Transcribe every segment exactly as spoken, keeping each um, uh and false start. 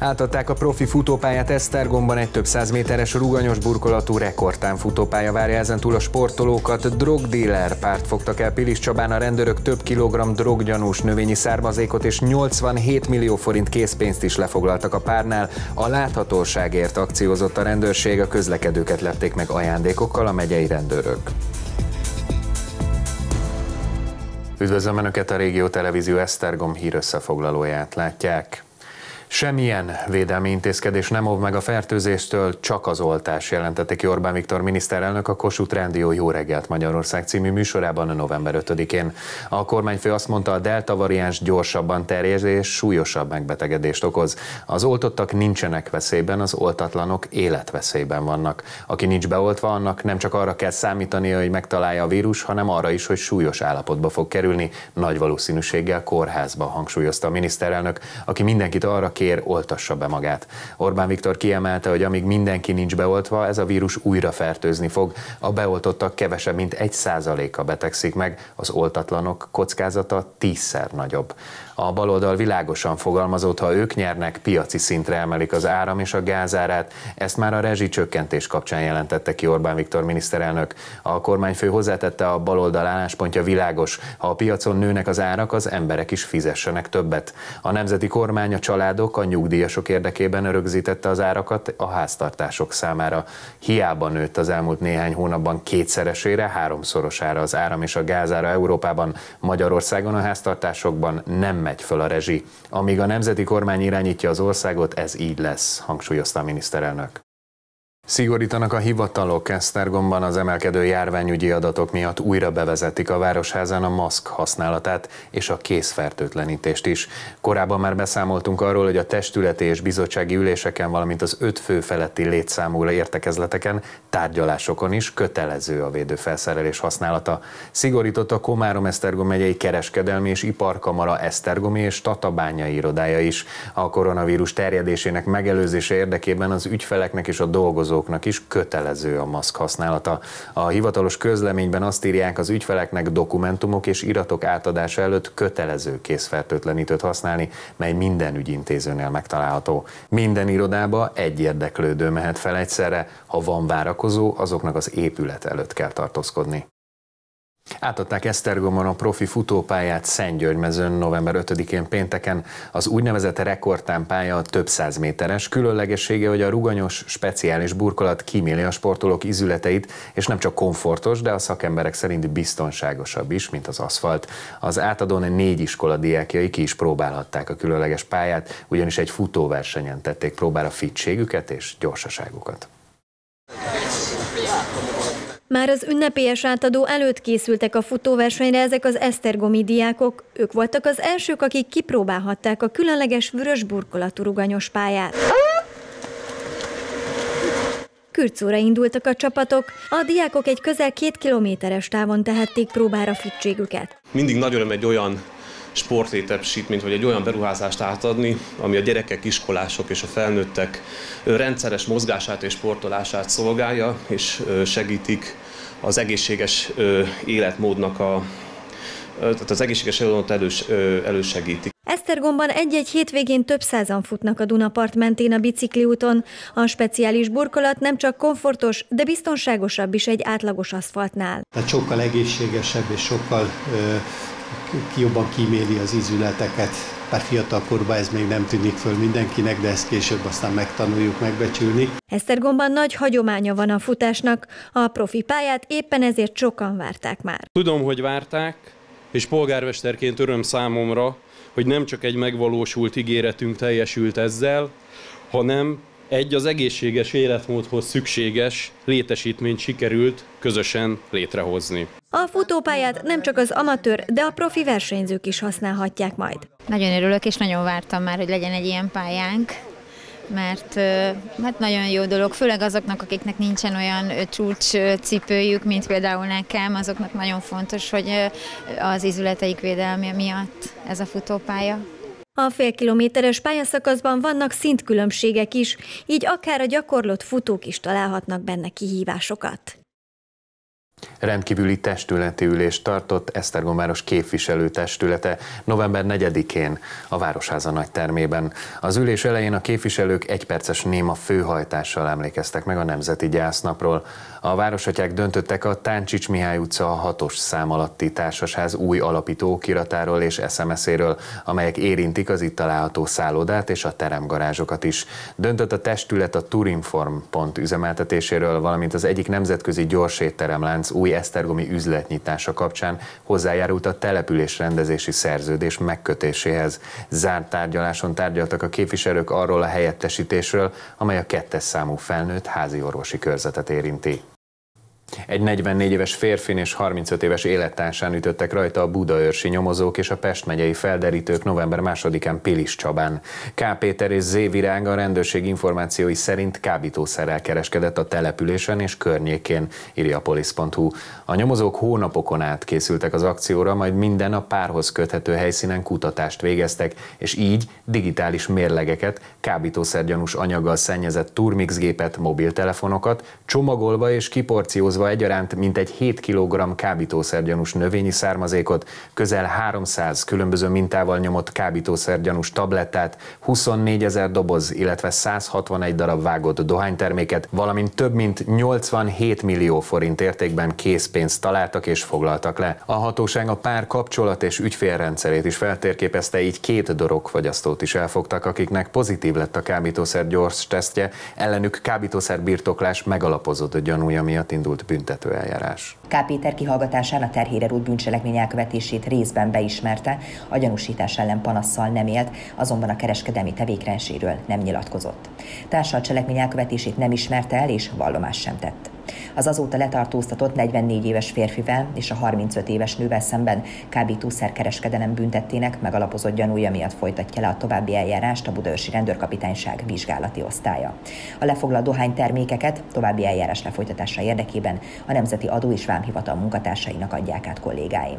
Átadták a profi futópályát Esztergomban, egy több száz méteres ruganyos burkolatú rekordtám futópálya várja ezentúl a sportolókat. Drogdíler párt fogtak el Pilis Csabán, a rendőrök több kilogramm droggyanús növényi származékot és nyolcvanhét millió forint készpénzt is lefoglaltak a párnál. A láthatóságért akciózott a rendőrség, a közlekedőket lepték meg ajándékokkal a megyei rendőrök. Üdvözlöm Önöket, a Régió Televízió Esztergom hírösszefoglalóját látják. Semmilyen védelmi intézkedés nem óv meg a fertőzéstől, csak az oltás, jelentette ki Orbán Viktor miniszterelnök a Kossuth Rádió Jó reggelt Magyarország című műsorában a november ötödikén. A kormányfő azt mondta, a delta variáns gyorsabban terjed és súlyosabb megbetegedést okoz. Az oltottak nincsenek veszélyben, az oltatlanok életveszélyben vannak. Aki nincs beoltva, annak nem csak arra kell számítania, hogy megtalálja a vírus, hanem arra is, hogy súlyos állapotba fog kerülni, nagy valószínűséggel kórházba, hangsúlyozta a miniszterelnök, aki mindenkit arra kér, oltassa be magát. Orbán Viktor kiemelte, hogy amíg mindenki nincs beoltva, ez a vírus újra fertőzni fog. A beoltottak kevesebb, mint egy százaléka betegszik meg, az oltatlanok kockázata tízszer nagyobb. A baloldal világosan fogalmazott, ha ők nyernek, piaci szintre emelik az áram és a gázárát. Ezt már a rezsicsökkentés kapcsán jelentette ki Orbán Viktor miniszterelnök. A kormányfő hozzátette, a baloldal álláspontja világos. Ha a piacon nőnek az árak, az emberek is fizessenek többet. A nemzeti kormány a családok, a nyugdíjasok érdekében rögzítette az árakat a háztartások számára. Hiába nőtt az elmúlt néhány hónapban kétszeresére, háromszorosára az áram és a gázára Európában, Magyarországon a háztartásokban nem megy föl a rezsi. Amíg a nemzeti kormány irányítja az országot, ez így lesz, hangsúlyozta a miniszterelnök. Szigorítanak a hivatalok. Esztergomban az emelkedő járványügyi adatok miatt újra bevezetik a Városházán a maszk használatát és a kézfertőtlenítést is. Korábban már beszámoltunk arról, hogy a testületi és bizottsági üléseken, valamint az öt fő feletti létszámú értekezleteken, tárgyalásokon is kötelező a védőfelszerelés használata. Szigorított a Komárom-Esztergom megyei kereskedelmi és iparkamara esztergomi és tatabányai irodája is. A koronavírus terjedésének megelőzése érdekében az ügyfeleknek és a dolgozóknak is kötelező a maszk használata. A hivatalos közleményben azt írják, az ügyfeleknek dokumentumok és iratok átadása előtt kötelező kézfertőtlenítőt használni, mely minden ügyintézőnél megtalálható. Minden irodába egy érdeklődő mehet fel egyszerre, ha van várakozó, azoknak az épület előtt kell tartózkodni. Átadták Esztergomon a profi futópályát Szentgyörgymezőn november ötödikén pénteken. Az úgynevezett rekordtámpálya több száz méteres, különlegessége, hogy a ruganyos, speciális burkolat kíméli a sportolók ízületeit, és nem csak komfortos, de a szakemberek szerint biztonságosabb is, mint az aszfalt. Az átadón négy iskola diákjai ki is próbálhatták a különleges pályát, ugyanis egy futóversenyen tették próbára fittségüket és gyorsaságukat. Már az ünnepélyes átadó előtt készültek a futóversenyre ezek az esztergomi diákok. Ők voltak az elsők, akik kipróbálhatták a különleges vörös burkolatú ruganyos pályát. Kürcóra indultak a csapatok, a diákok egy közel két kilométeres távon tehették próbára fittségüket. Mindig nagy öröm egy olyan sportlétesítményt, vagy egy olyan beruházást átadni, ami a gyerekek, iskolások és a felnőttek rendszeres mozgását és sportolását szolgálja, és segítik az egészséges életmódnak a, tehát az egészséges életmódot elős, elősegítik. Esztergomban egy-egy hétvégén több százan futnak a Dunapart mentén a bicikliúton. A speciális burkolat nem csak komfortos, de biztonságosabb is egy átlagos aszfaltnál. Tehát sokkal egészségesebb és sokkal ö, jobban kíméli az ízületeket. Bár fiatalkorban ez még nem tűnik föl mindenkinek, de ezt később aztán megtanuljuk megbecsülni. Esztergomban nagy hagyománya van a futásnak, a profi pályát éppen ezért sokan várták már. Tudom, hogy várták, és polgármesterként öröm számomra, hogy nem csak egy megvalósult ígéretünk teljesült ezzel, hanem egy az egészséges életmódhoz szükséges létesítményt sikerült közösen létrehozni. A futópályát nem csak az amatőr, de a profi versenyzők is használhatják majd. Nagyon örülök, és nagyon vártam már, hogy legyen egy ilyen pályánk, mert hát nagyon jó dolog, főleg azoknak, akiknek nincsen olyan csúcscipőjük, mint például nekem, azoknak nagyon fontos, hogy az ízületeik védelme miatt ez a futópálya. A félkilométeres pályaszakaszban vannak szintkülönbségek is, így akár a gyakorlott futók is találhatnak benne kihívásokat. Rendkívüli testületi ülést tartott Esztergom város képviselőtestülete november negyedikén a Városháza nagytermében. Az ülés elején a képviselők egyperces néma főhajtással emlékeztek meg a Nemzeti Gyásznapról. A városatyák döntöttek a Táncsics Mihály utca hatos szám alatti társasház új alapító okiratáról és es em es-éről, amelyek érintik az itt található szállodát és a teremgarázsokat is. Döntött a testület a Turinform pont üzemeltetéséről, valamint az egyik nemzetközi gyorsétteremlánc új esztergomi üzletnyitása kapcsán hozzájárult a településrendezési szerződés megkötéséhez. Zárt tárgyaláson tárgyaltak a képviselők arról a helyettesítésről, amely a kettes számú felnőtt házi orvosi körzetet érinti. Egy negyvennégy éves férfin és harmincöt éves élettársán ütöttek rajta a budaörsi nyomozók és a Pest megyei felderítők november másodikán Pilis Csabán. K. Péter és Z. Virág a rendőrség információi szerint kábítószerrel kereskedett a településen és környékén, írja a polisz pont hu. A nyomozók hónapokon át készültek az akcióra, majd minden a párhoz köthető helyszínen kutatást végeztek, és így digitális mérlegeket, kábítószergyanús anyaggal szennyezett turmixgépet, mobiltelefonokat, csomagolva és kiporciózva egyaránt mintegy hét kilogramm kábítószergyanús növényi származékot, közel háromszáz különböző mintával nyomott kábítószergyanús tablettát, huszonnégyezer doboz, illetve száz hatvanegy darab vágott dohányterméket, valamint több mint nyolcvanhét millió forint értékben készpénzt találtak és foglaltak le. A hatóság a pár kapcsolat és ügyfélrendszerét is feltérképezte, így két drogfogyasztót is elfogtak, akiknek pozitív lett a kábítószer gyors tesztje, ellenük kábítószerbirtoklás megalapozott gyanúja miatt indult büntetőeljárás. K. Péter kihallgatásán a terhére rút bűncselekmény elkövetését részben beismerte, a gyanúsítás ellen panasszal nem élt, azonban a kereskedelmi tevékenységről nem nyilatkozott. Társa a cselekmény elkövetését nem ismerte el és vallomást sem tett. Az azóta letartóztatott negyvennégy éves férfivel és a harmincöt éves nővel szemben kábítószerkereskedelem büntettének megalapozott gyanúja miatt folytatja le a további eljárást a budaörsi rendőrkapitányság vizsgálati osztálya. A lefoglalt dohánytermékeket további eljárás lefolytatása érdekében a Nemzeti Adó és Vámhivatal munkatársainak adják át kollégáim.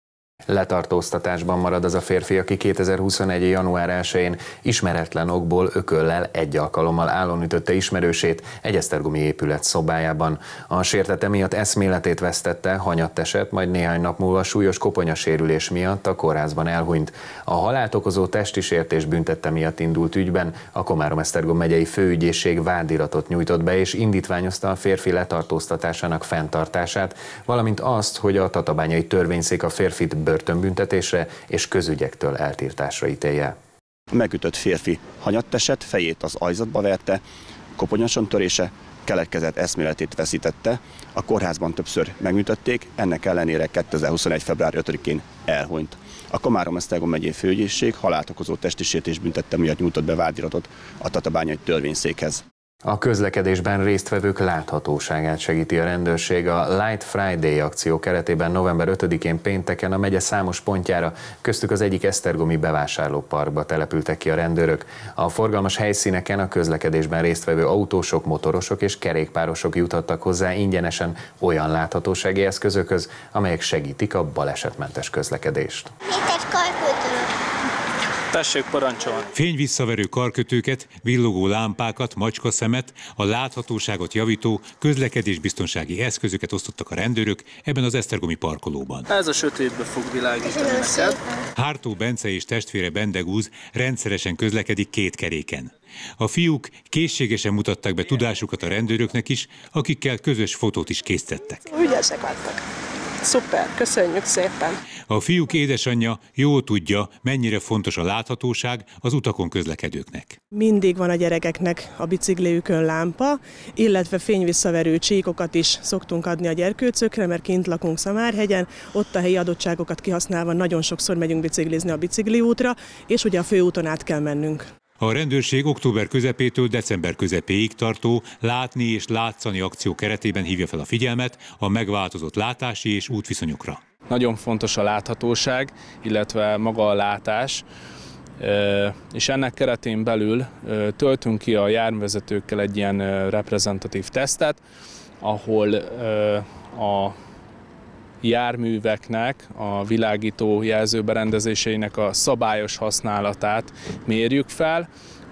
Letartóztatásban marad az a férfi, aki kétezer-huszonegy. január elsején ismeretlen okból ököllel egy alkalommal állon ütötte ismerősét egy esztergomi épület szobájában. A sértete miatt eszméletét vesztette, hanyatt esett, majd néhány nap múlva súlyos koponyasérülés miatt a kórházban elhunyt. A halált okozó testi sértés büntette miatt indult ügyben a Komárom-Esztergom megyei főügyészség vádiratot nyújtott be és indítványozta a férfi letartóztatásának fenntartását, valamint azt, hogy a tatabányai törvényszék a férfit börtönbüntetésre és közügyektől eltiltásra ítélje. A megütött férfi hanyatt esett, fejét az ajzatba verte, koponyasontörése, keletkezett eszméletét veszítette, a kórházban többször megműtötték, ennek ellenére kétezer-huszonegy. február ötödikén elhunyt. A Komárom-Esztergom megyei főügyészség halált okozó testi sértés büntette miatt nyújtott be vádiratot a tatabányai törvényszékhez. A közlekedésben résztvevők láthatóságát segíti a rendőrség. A Light Friday akció keretében november ötödikén pénteken a megye számos pontjára, köztük az egyik esztergomi bevásárlóparkba települtek ki a rendőrök. A forgalmas helyszíneken a közlekedésben résztvevő autósok, motorosok és kerékpárosok juthattak hozzá ingyenesen olyan láthatósági eszközökhöz, amelyek segítik a balesetmentes közlekedést. Tessék parancsolni. Fényvisszaverő karkötőket, villogó lámpákat, macskaszemet, a láthatóságot javító közlekedésbiztonsági eszközöket osztottak a rendőrök ebben az esztergomi parkolóban. Ez a sötétbe fog világítani neked. Hártó Bence és testvére Bendegúz rendszeresen közlekedik két keréken. A fiúk készségesen mutatták be tudásukat a rendőröknek is, akikkel közös fotót is készítettek. Ügyesek lettek. Szuper, köszönjük szépen! A fiúk édesanyja jól tudja, mennyire fontos a láthatóság az utakon közlekedőknek. Mindig van a gyerekeknek a bicikliükön lámpa, illetve fényvisszaverő csíkokat is szoktunk adni a gyerkőcökre, mert kint lakunk Szamárhegyen, ott a helyi adottságokat kihasználva nagyon sokszor megyünk biciklizni a bicikliútra, és ugye a főúton át kell mennünk. A rendőrség október közepétől december közepéig tartó látni és látszani akció keretében hívja fel a figyelmet a megváltozott látási és útviszonyokra. Nagyon fontos a láthatóság, illetve maga a látás, és ennek keretén belül töltünk ki a járművezetőkkel egy ilyen reprezentatív tesztet, ahol a járműveknek, a világító jelzőberendezéseinek a szabályos használatát mérjük fel.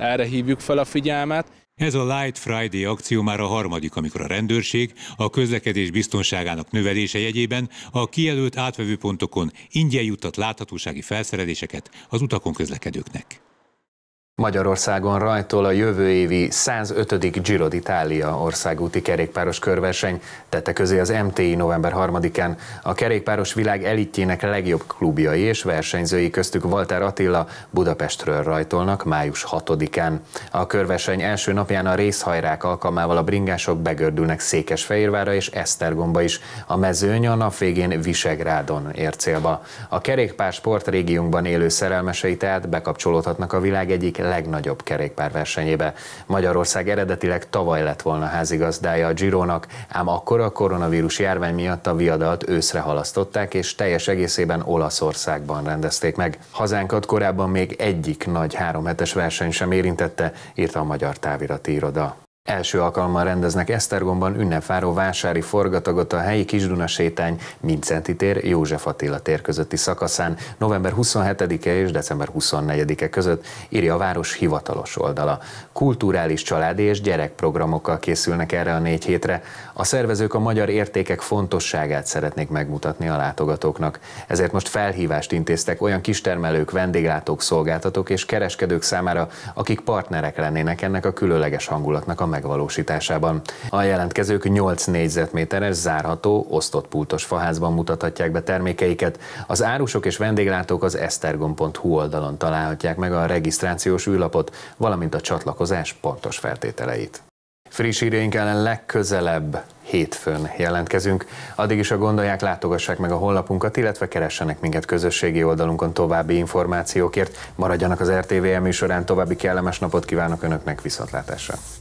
erre hívjuk fel a figyelmet. Ez a Light Friday akció már a harmadik, amikor a rendőrség a közlekedés biztonságának növelése jegyében a kijelölt átvevőpontokon ingyen juttat láthatósági felszereléseket az utakon közlekedőknek. Magyarországon rajtol a jövő évi százötödik Giro d'Italia országúti kerékpáros körverseny, tette közé az em té i november harmadikán. A kerékpáros világ elitjének legjobb klubjai és versenyzői, köztük Walter Attila Budapestről rajtolnak május hatodikán. A körverseny első napján a részhajrák alkalmával a bringások begördülnek Székesfehérvárra és Esztergomba is. A mezőny a nap végén Visegrádon ér célba. A kerékpársport régiónkban élő szerelmesei tehát bekapcsolódhatnak a világ egyik legnagyobb kerékpárversenyébe. Magyarország eredetileg tavaly lett volna házigazdája a Girónak, ám akkor a koronavírus járvány miatt a viadalt őszre halasztották, és teljes egészében Olaszországban rendezték meg. Hazánkat korábban még egyik nagy háromhetes verseny sem érintette, írta a Magyar Távirati Iroda. Első alkalommal rendeznek Esztergomban ünnepváró vásári forgatagot a helyi Kisduna sétány Mindszenty tér József Attila tér közötti szakaszán november huszonhetedike és december huszonnegyedike között, írja a város hivatalos oldala. Kulturális, családi és gyerekprogramokkal készülnek erre a négy hétre. A szervezők a magyar értékek fontosságát szeretnék megmutatni a látogatóknak. Ezért most felhívást intéztek olyan kistermelők, vendéglátók, szolgáltatók és kereskedők számára, akik partnerek lennének ennek a különleges hangulatnak a megvalósításában. A jelentkezők nyolc négyzetméteres, zárható, osztott pultos faházban mutathatják be termékeiket. Az árusok és vendéglátók az esztergom pont hu oldalon találhatják meg a regisztrációs űrlapot, valamint a csatlakozás pontos feltételeit. Friss híreink ellen legközelebb hétfőn jelentkezünk. Addig is, a gondolják, látogassák meg a honlapunkat, illetve keressenek minket közösségi oldalunkon további információkért. Maradjanak az er té vé em műsorán, további kellemes napot kívánok Önöknek, viszontlátásra!